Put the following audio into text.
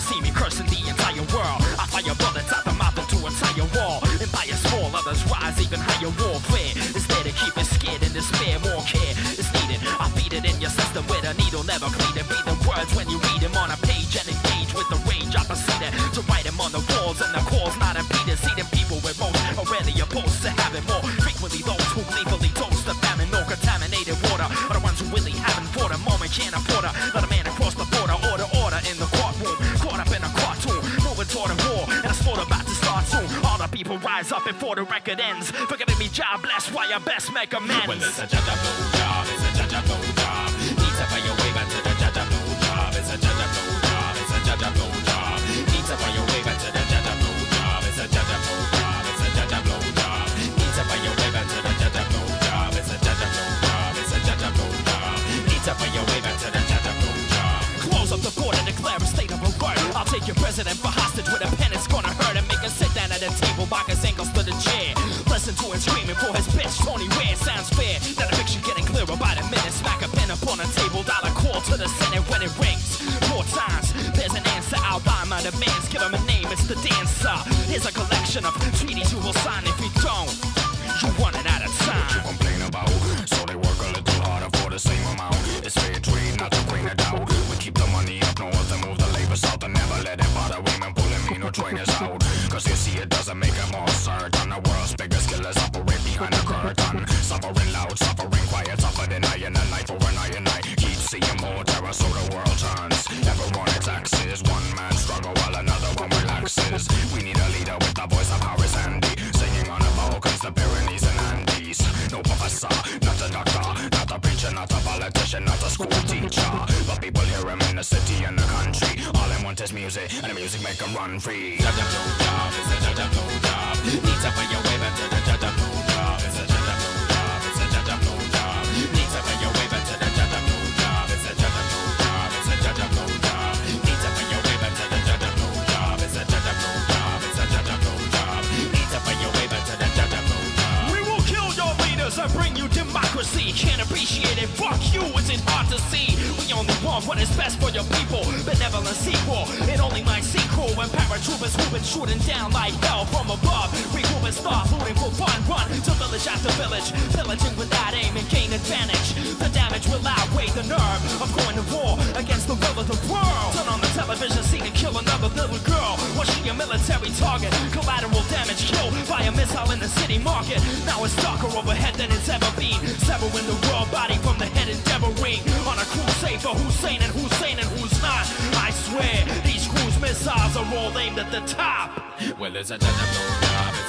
see me cursing the entire world. I fire bullets out the mouth into a tire wall. Empires fall, others rise, even higher warfare. It's there to keep it scared and despair. More care is needed. I feed it in your system with a needle, never clean it. Read the words when you read them on a page and engage with the rage. I proceed it to write them on the walls and the cause not impeded. See them people with most are rarely opposed to having more. Frequently those who gleefully toast the famine or contaminated water are the ones who really haven't for the moment can't afford her. Let a man across the border, order in the courtroom. Caught up in a cartoon, moving toward a war, and a sport about to start soon. All the people rise up before the record ends. Forgiving me, Jah bless, why I best make amends. Well, it's a Jah Jah Blow Job, it's a Jah Jah Blow Job. Need to find your way back to the Jah Jah Blow Job. It's a Jah Jah Blow Job, it's a Jah Jah Blow Job. Need to find your way back to the Jah Jah Blow Job. It's a Jah Jah Blow Job, it's a Jah Jah Blow Job. Need to find your way back to the Jah Jah Blow Job. It's a Jah Jah Blow Job, it's a Jah Jah Blow Job. Need to find your way back to the Jah Jah Blow Job. Close up the board and declare a state of alert. I'll take your president for hostage with a pen. It's gonna hurt and make him sit down at the table, back his ankles to the chair. Listen to him screaming for his bitch, Tony Red. Sounds fair. That the picture getting clearer by the minute. Smack a pen upon a table, dial a call to the Senate when it rings. 4 times, there's an answer outlined by the demands. Give him a name, it's the dancer. Here's a collection of treaties you will sign. If you don't, you running out of time. What you complain about? So they work a little harder for the same amount. It's fair trade, not to bring it down. We keep the money up north and move the labor south and never let it bother women pulling me no trainers out. Cause you see it doesn't make them all certain. The world's biggest killers operate behind the curtain. Suffering loud, suffering quiet, tougher than iron and life over iron. I keep seeing more terror so the world turns. Everyone taxes, one man struggle while another one relaxes. We need a leader with the voice of Harris Andy, singing on the Balkans, the Pyrenees and Andes. No professor, not a doctor, not a preacher, not a politician, not a school teacher. But people hear him in the city and the country. All they want is music, and the music make them run free. Jah Jah Blow Job, it's a Jah Jah Blow Job. Need to find your way back to the Jah Jah Blow Job. It's a Jah Jah Blow Job, it's a Jah Jah Blow Job. Need to find your way back to the Jah Jah Blow Job. It's a Jah Jah Blow Job, it's a Jah Jah Blow Job. Need to find your way back to the Jah Jah Blow Job. It's a Jah Jah Blow Job, it's a Jah Jah Blow Job. Need to find your way back to the Jah Jah Blow Job. We will kill your leaders and bring you democracy. Can't appreciate it, fuck you, is it hard to see? We only want what is best for your people. Benevolent sequel, it only might sequel when paratroopers who've been shooting down like hell from above. Regroup and start looting for fun. Run to village after village, pillaging without aim and gain advantage. The damage will outweigh the nerve of going to war against the will of the world. Turn on the television scene and kill another little girl. Was she a military target? Collateral damage killed by a missile in the city market. Now it's darker overhead than it's ever been. Severing the world body from the head, endeavoring on a crusade for who's sane and who's sane and who's not. I swear these cruise missiles are all aimed at the top. Well, it's a Jah Jah Blow Job.